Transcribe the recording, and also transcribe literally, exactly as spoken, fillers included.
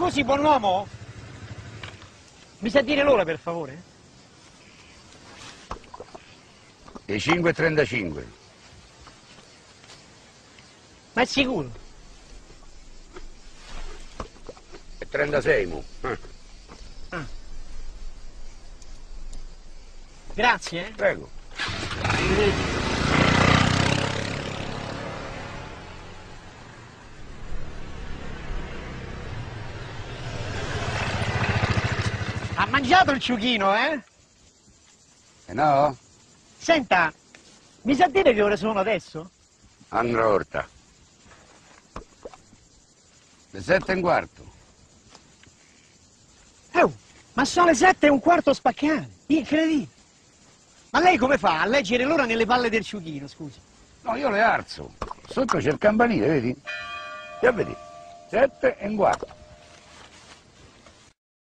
Scusi, buon uomo? Mi sa dire l'ora, per favore? Le cinque e trentacinque. Ma è sicuro? E trentasei, mo. Eh. Ah. Grazie, eh? Prego. Ha mangiato il ciuchino, eh? E no? Senta, mi sa dire che ore sono adesso? Andrò orta. Le sette e un quarto. Oh, ma sono le sette e un quarto spaccate. Incredibile. Ma lei come fa a leggere l'ora nelle palle del ciuchino, scusi? No, io le alzo. Sotto c'è il campanile, vedi? E a vedere. Sette e un quarto.